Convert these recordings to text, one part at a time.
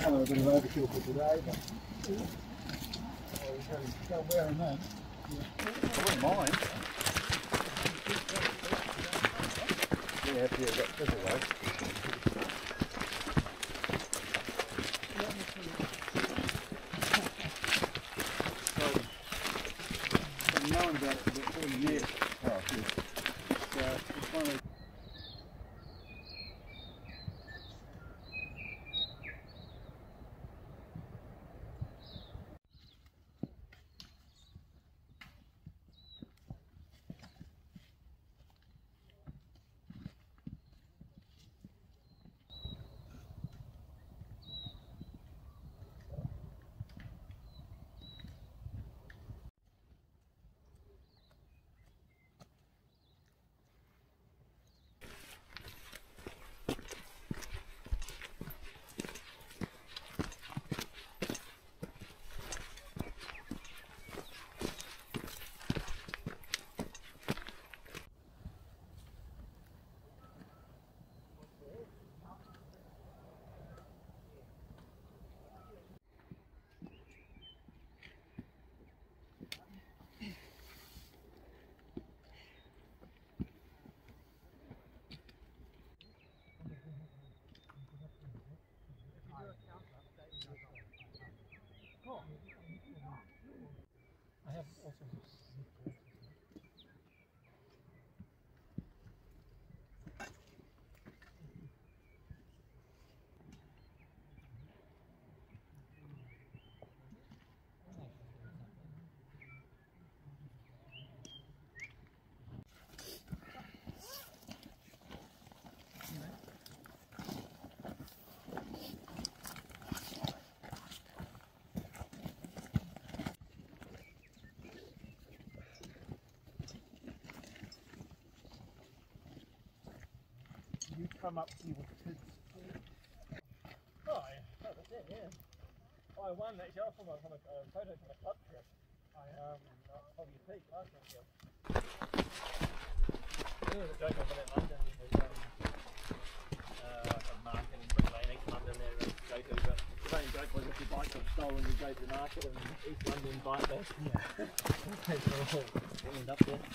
a bit of overkill for today, but go wearing that. I wouldn't mind. Yeah, if you've got this away. So, I'm knowing about it for about 40 years. Oh, good. So, it's one of those. I have also you come up here with kids. Oh, yeah. Oh, that's it, yeah. I won actually. I from a photo from a club trip. Probably Peak last time. Yeah. There was a joke over in London. There's a market in Brick Lane, East London there to go to, but the main joke was if your bike got stolen, you go to the market and East London bike back. Yeah. End up there.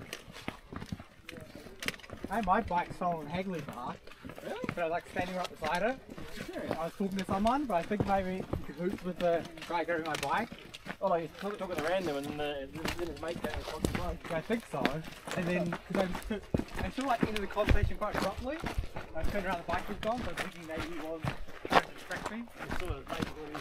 Hey, my bike's stolen in Hagley Park. Really? But I was like standing right beside it. Sure. I was talking to someone, but I think maybe you could hoot with the guy carrying my bike. Oh, like he's talking to random and then his mate came across the road. I think so. And then, because I still like ended the conversation quite abruptly. I turned around, the bike was gone, so I was thinking maybe he was trying to distract me. It's sort of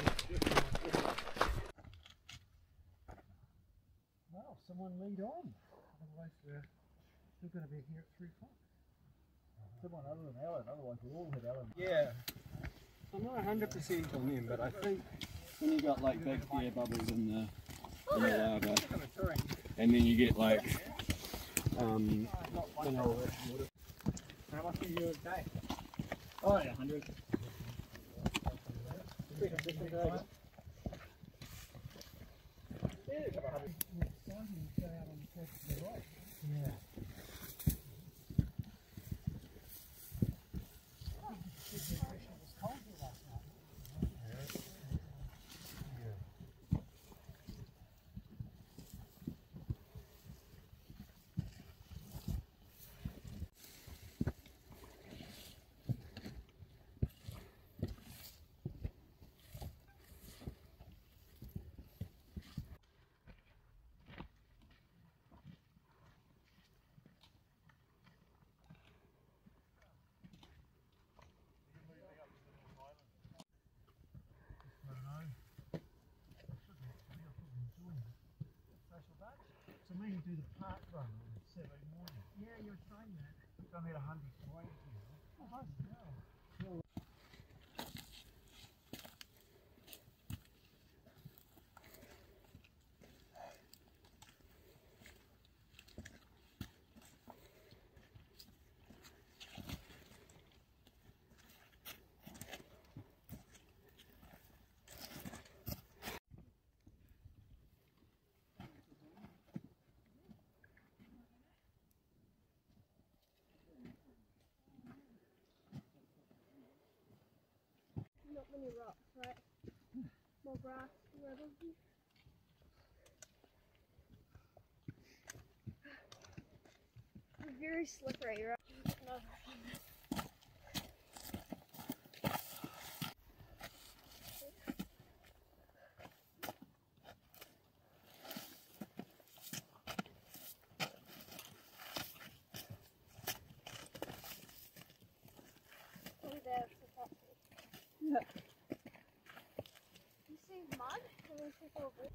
Well, someone lead on. Otherwise, we're still going to be here at 3 o'clock. Someone other than Alan, otherwise we'll all hit Alan. Yeah. I'm not 100% on them, but I think when you got like big air bubbles in the lava, and then you get like mineral water. How much are you a day? Oh yeah, 100. Yeah. So maybe do the park run on Saturday morning. Yeah, you were saying that. It's only at 100 points. Oh, nice. Yeah. only rocks, right? More grass, whatever. It's very slippery, right? No. Yeah. You see mud? And then people over.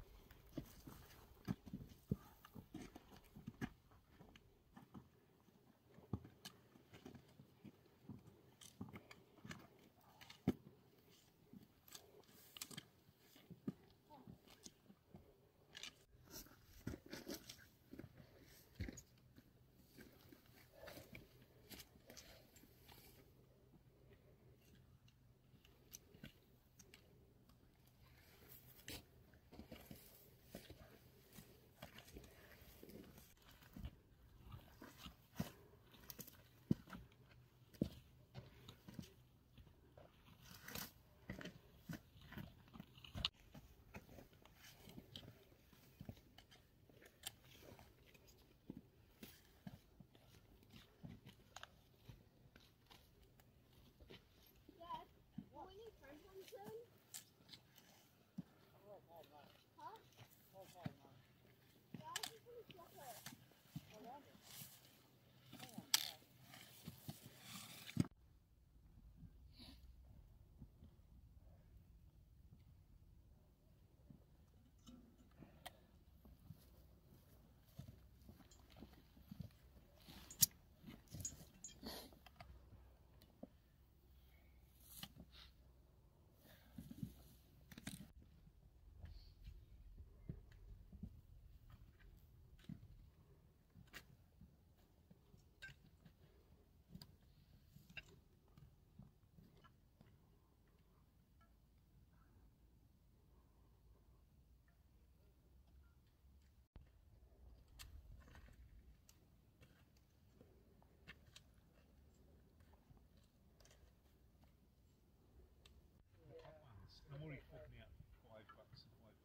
I'm already forking out $5 and $5.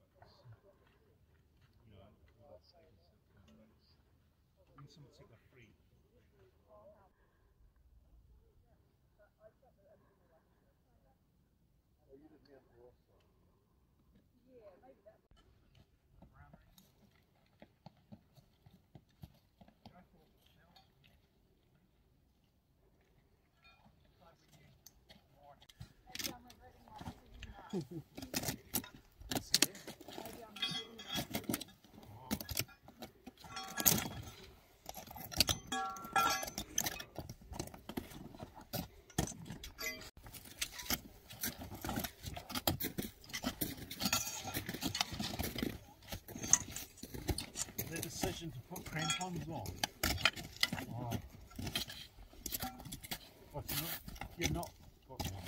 You know, all that savings of $5. When someone take a free. The decision to put crampons on. Oh. What, you're not putting one on?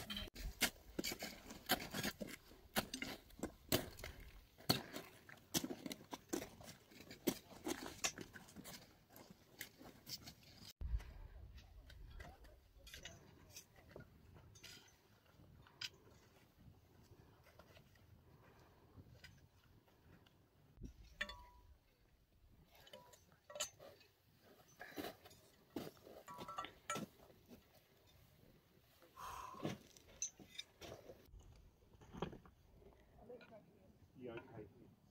Yeah, okay.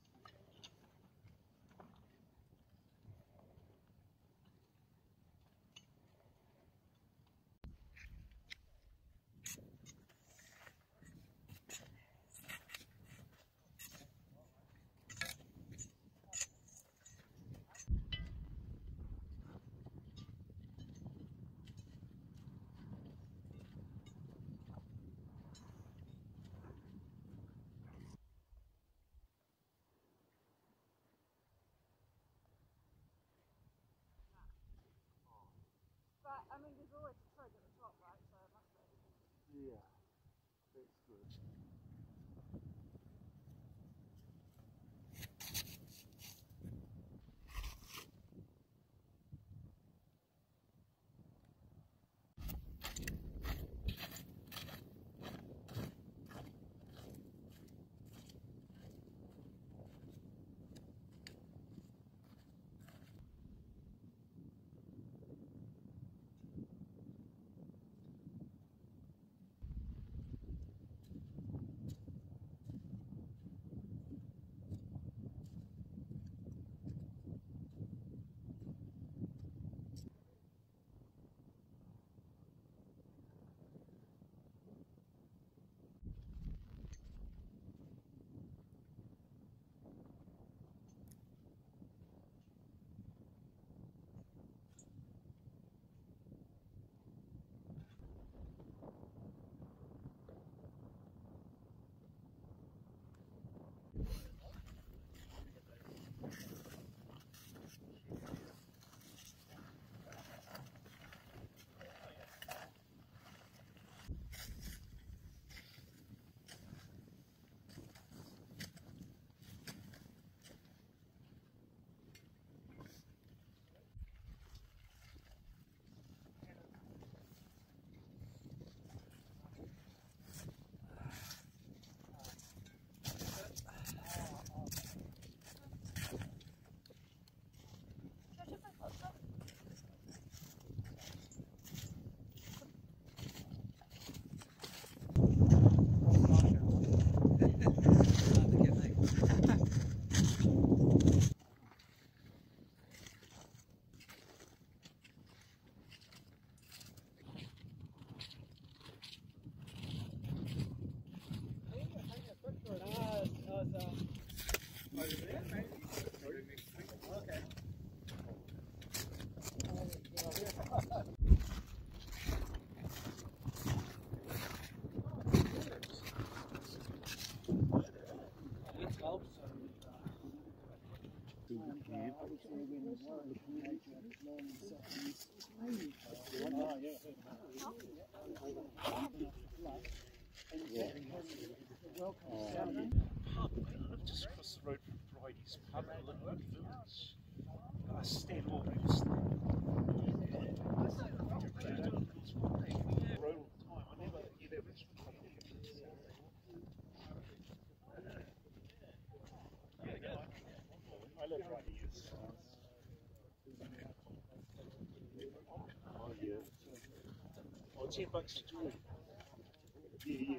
But, I mean, there's always a tree at the top, right? So it must be. Yeah, that's good. Just across the road from Bridie's pub at Linwood Village. Got a step on this. I live right here. Oh yeah. Oh, $10 to join. Yeah.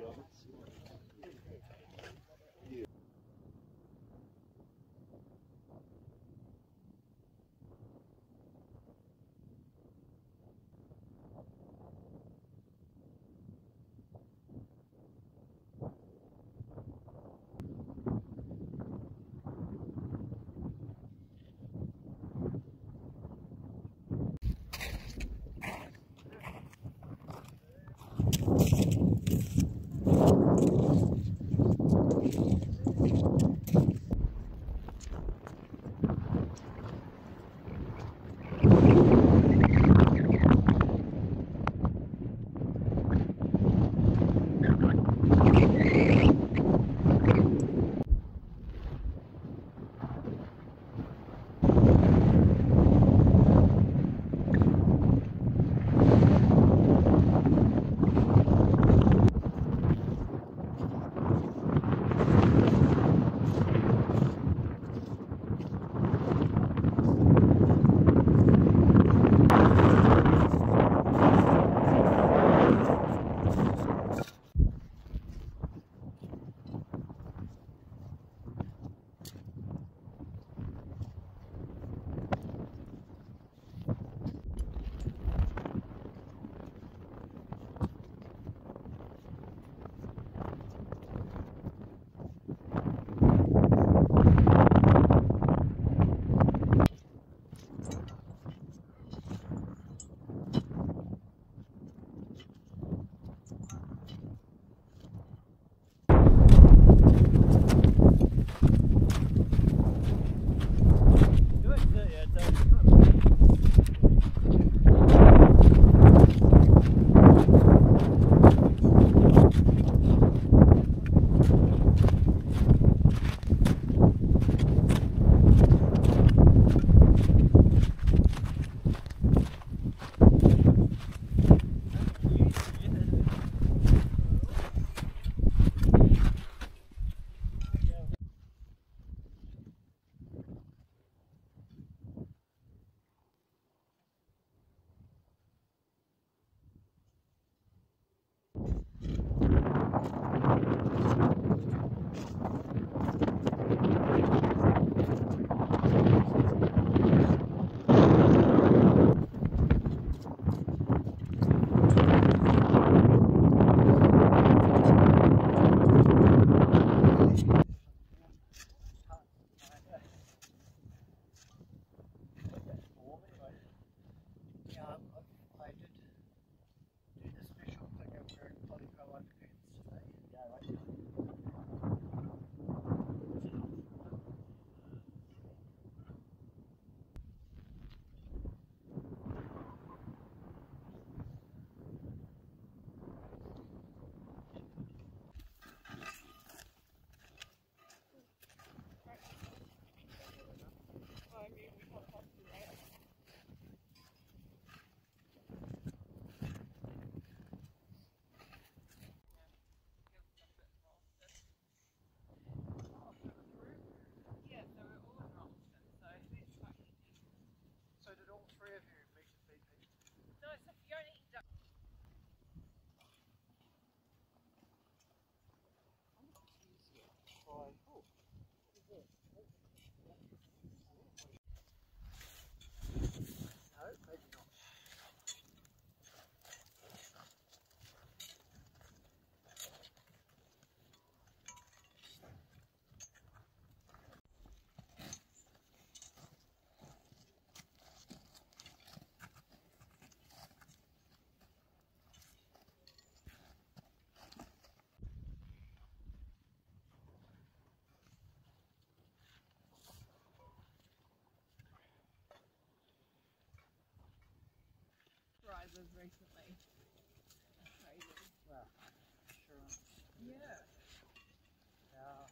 houses recently. Crazy. Well, sure. Yeah. Yeah.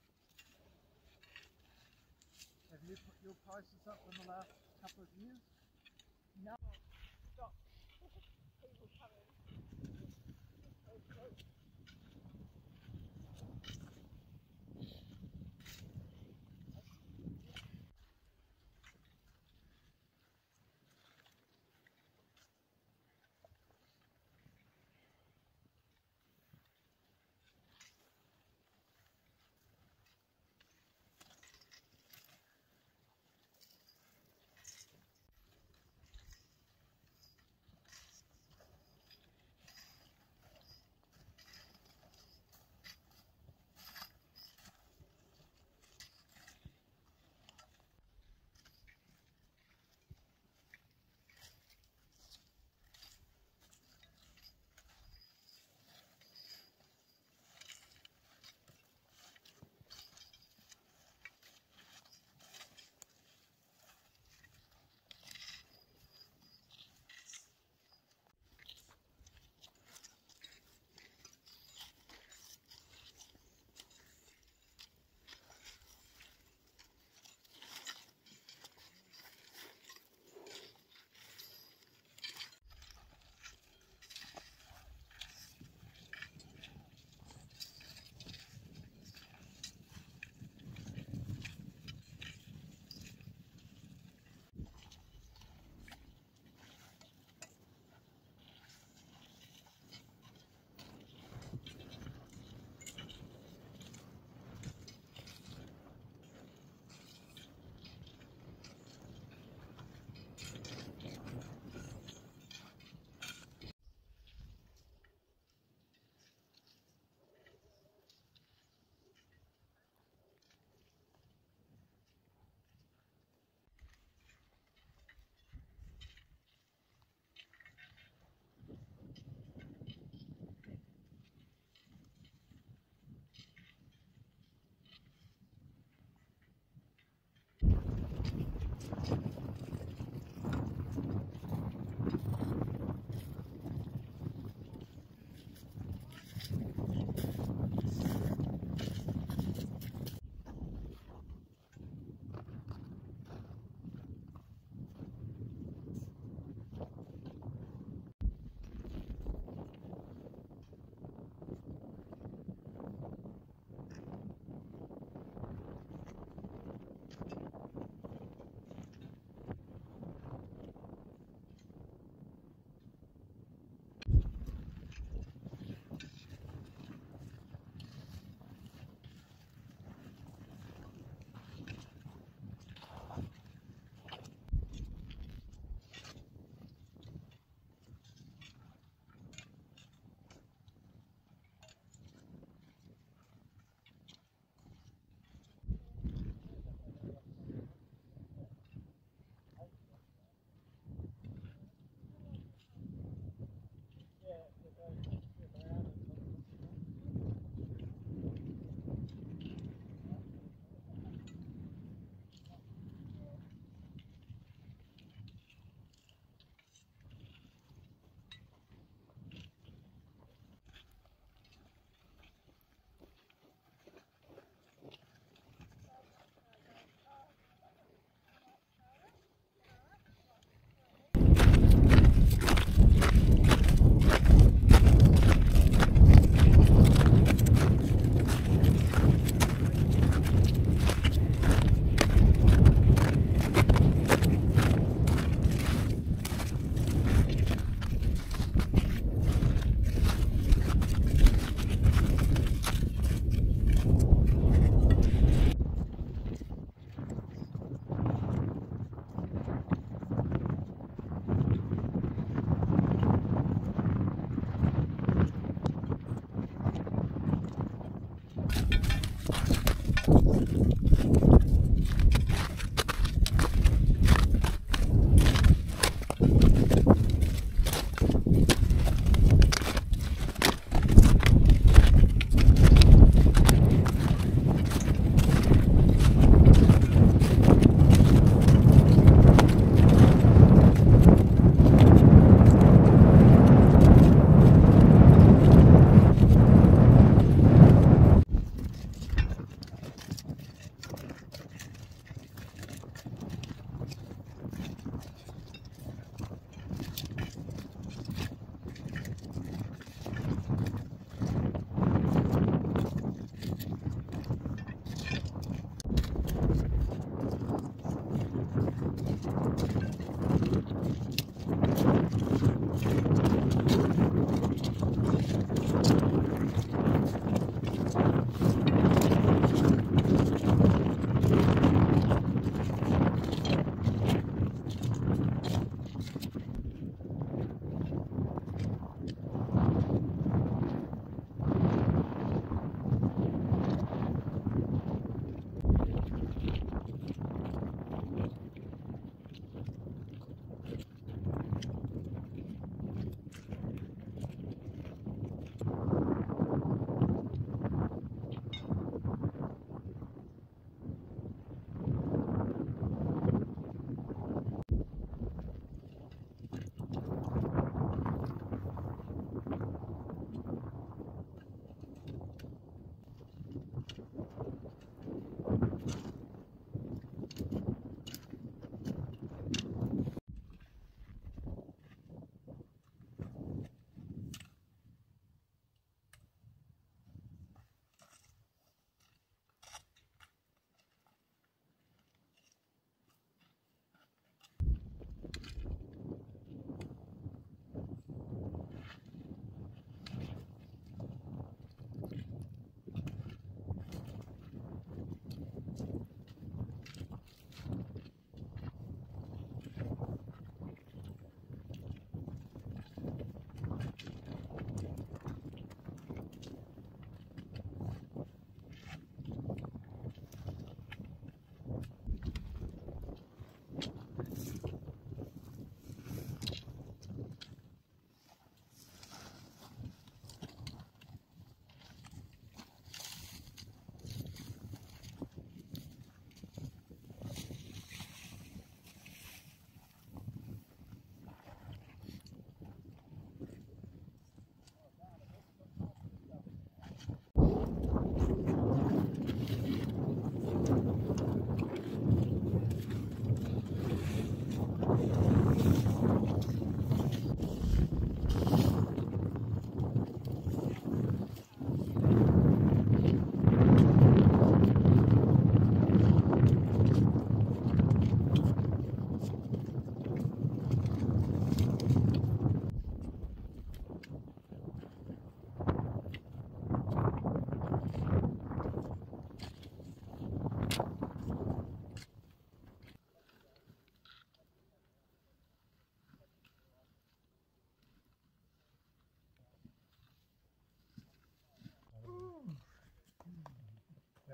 Have you put your prices up in the last couple of years? No. Stop. People coming.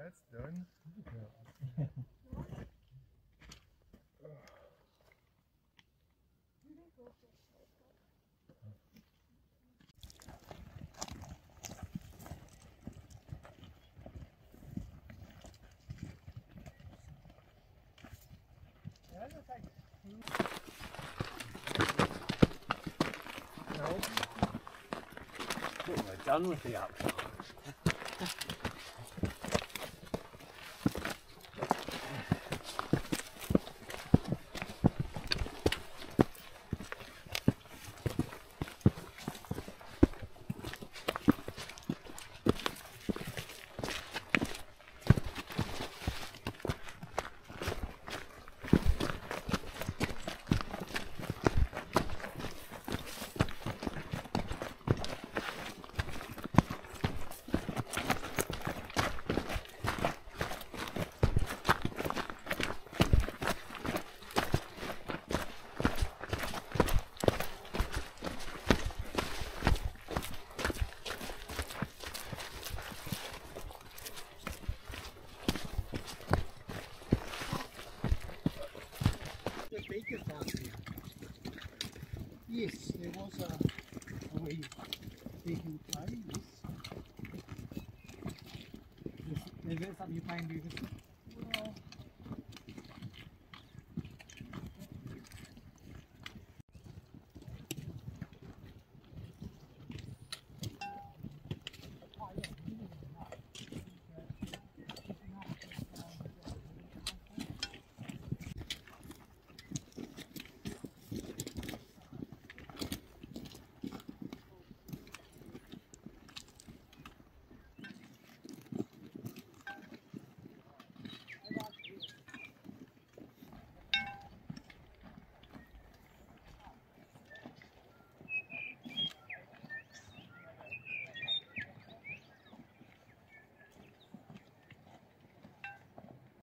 That's done. We're done with the up. Yes, there was a wee beacon play, yes. Is that something you're planning to do this year?